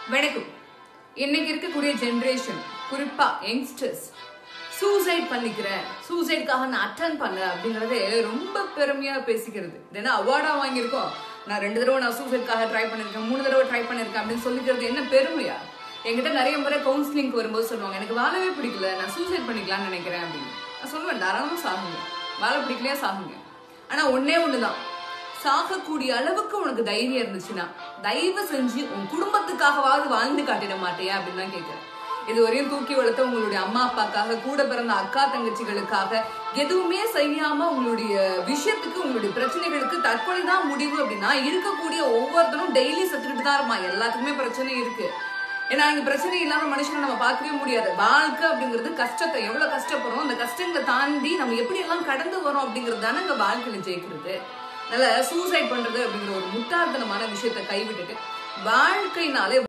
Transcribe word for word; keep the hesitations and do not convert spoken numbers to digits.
வணக்கம். இன்னைக்கு இருக்கக்கூடிய ஜெனரேஷன், குறிப்பா யங்ஸ்டர்ஸ், சூசைட் பண்ணிக்கிறேன், சூசைட்காக நான் அட்டன் பண்ண அப்படிங்கறதே ரொம்ப பெருமையா பேசிக்கிறது. ஏன்னா அவார்டா வாங்கியிருக்கோம், நான் ரெண்டு தடவை நான் சூசைட்காக ட்ரை பண்ணிருக்கேன், மூணு தடவை ட்ரை பண்ணிருக்கேன் அப்படின்னு சொல்லிக்கிறது என்ன பெருமையா? என்கிட்ட நிறைய முறை கவுன்சிலிங்க்கு வரும்போது சொல்லுவாங்க, எனக்கு வாழவே பிடிக்கல, நான் சூசைட் பண்ணிக்கலாம்னு நினைக்கிறேன் அப்படின்னு. நான் சொல்லுவேன், தாராளமா சாகுங்க, வாழ பிடிக்கலையா சாகுங்க. ஆனா ஒன்னே ஒண்ணுதான், சாகக்கூடிய அளவுக்கு உனக்கு தைரியம் இருந்துச்சுன்னா தயவு செஞ்சு உன் குடும்பத்துக்காகவாவது வாழ்ந்து காட்டிட மாட்டேயா அப்படின்னு தான் கேட்கிறேன். இது வரையும் தூக்கி வளர்த்த உங்களுடைய அம்மா அப்பாக்காக, கூட பிறந்த அக்கா தங்கச்சிகளுக்காக எதுவுமே செய்யாம உங்களுடைய விஷயத்துக்கு, உங்களுடைய பிரச்சனைகளுக்கு தற்கொலை தான் முடிவு அப்படின்னா இருக்கக்கூடிய ஒவ்வொருத்தரும் டெய்லி செத்துக்கிட்டு தான் இருப்பான். எல்லாத்துக்குமே பிரச்சனை இருக்கு. ஏன்னா இங்க பிரச்சனை இல்லாத மனுஷனை நம்ம பார்க்கவே முடியாது. வாழ்க்கை அப்படிங்கிறது கஷ்டத்தை, எவ்வளவு கஷ்டப்படுறோம், அந்த கஷ்டங்களை தாண்டி நம்ம எப்படி எல்லாம் கடந்து வரோம் அப்படிங்கிறது தானே இங்க வாழ்க்கையில ஜெயிக்கிறது. அதனால சூசைட் பண்றது அப்படிங்கிற ஒரு முட்டாள்தனமான விஷயத்தை கைவிட்டுட்டு வாழ்க்கைனாலே